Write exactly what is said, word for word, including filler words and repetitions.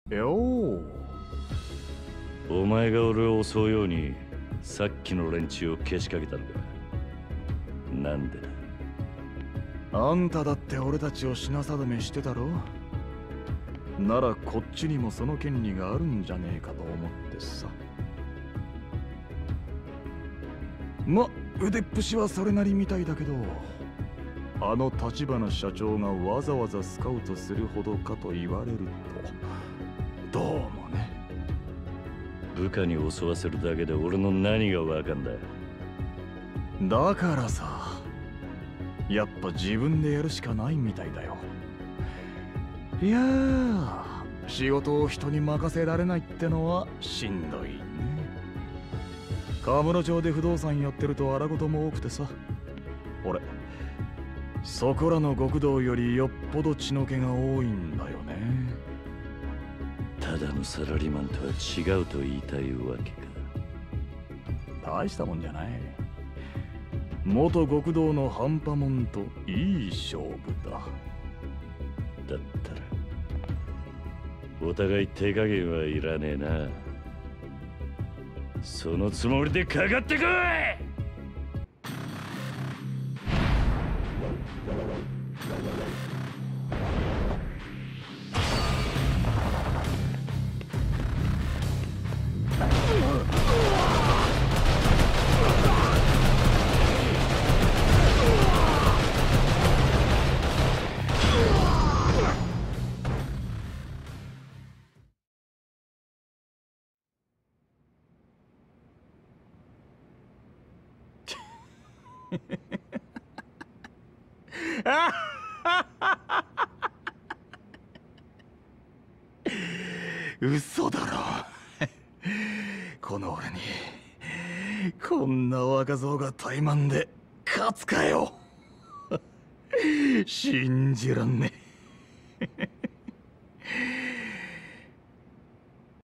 よう。 お前が俺を襲うようにさっきの連中をけしかけたのか。なんでだ。 あんただって俺たちを品定めしてたろ。ならこっちにもその権利があるんじゃねえかと思ってさ。ま、腕っぷしはそれなりみたいだけど、あの立花社長がわざわざスカウトするほどかと言われると、どうもね。 部下に襲わせるだけで俺の何がわかんだ。 だからさ、やっぱ自分でやるしかないみたいだよ。いやー、仕事を人に任せられないってのはしんどいね。河村町で不動産やってると荒事も多くてさ、俺そこらの極道よりよっぽど血の気が多いんだよね。 ただのサラリーマンとは違うと言いたいわけか。 大したもんじゃない。元極道の半端もんといい勝負だ。 だったらお互い手加減はいらねえな。そのつもりでかかってこい。 嘘だろ。この俺にこんな若造が怠慢で勝つかよ。信じらんねえ。